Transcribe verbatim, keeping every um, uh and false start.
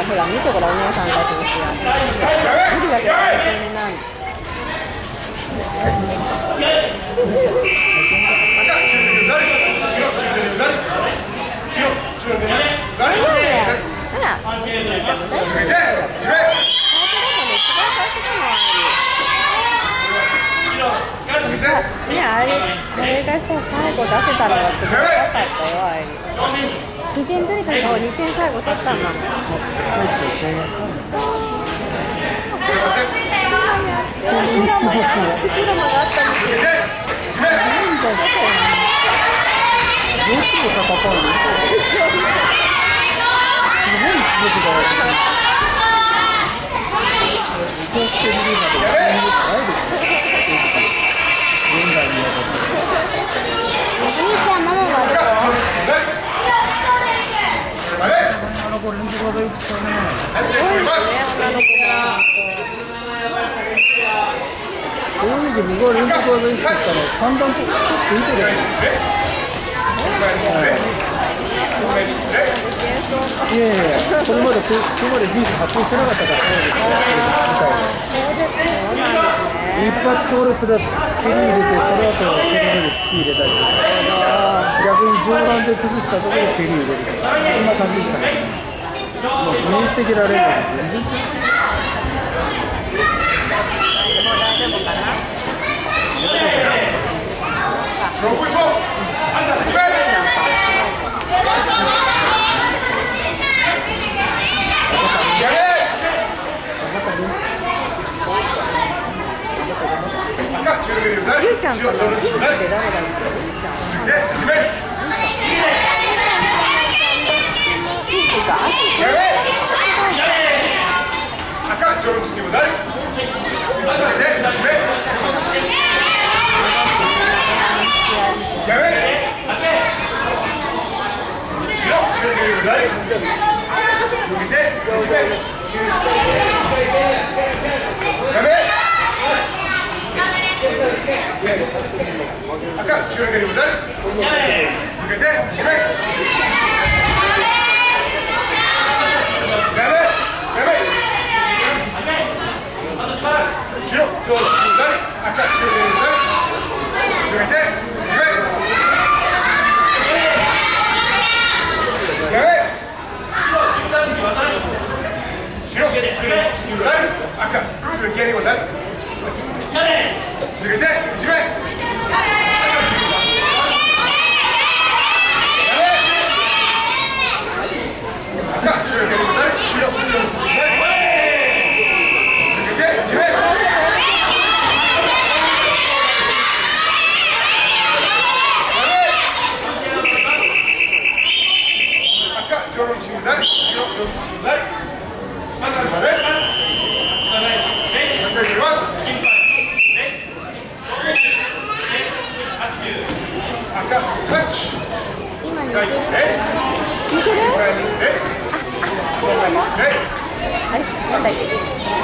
ほら見てごらんお姉さんたちの試合。無理だけど本当になん。ほら。ね、あれ、あれがさ、最後出せたのがすごい良かったよ、あれ。にてん取りたのにてん最後取ったんだもん。 そういう意味で僕は連続技意識したら三段とちょっと浮いてるやつ。いやいやいや、それまでここまで技術発表してなかったから一発強烈だ蹴り入れてその後その上で突き入れたりとか逆に上段で崩したところで蹴り入れるとかそんな感じでしたね。もうイメージ的なレベルが全然違う。ゆうちゃんからピンクでダメだってピンクが赤ちょろつきも誰？やめ。白ちょろつきも誰？向けてやめ。赤ちょろつきも誰？続けてやめ。白、ちょうど左、赤、中央左、進めて、自分。やめ。白、中央左、赤、中央左、進めて、自分。赤、中央左、白、左。Jordan Chimzari, Jordan Chimzari. Aka, touch. 今似てる？似てる？あ、あ、あれなんだっけ？